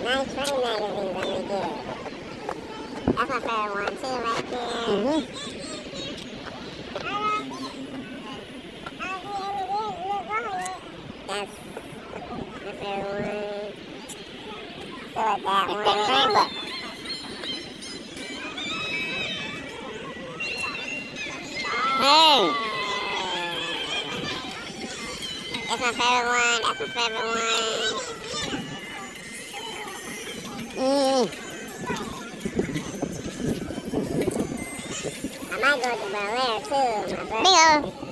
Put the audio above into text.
nice train magazines that we get. That's my favorite one too, right there. That's my favorite one. So like that one. Hey! That's my favorite one. That's my favorite one. I might go to Bel Air too. Bingo!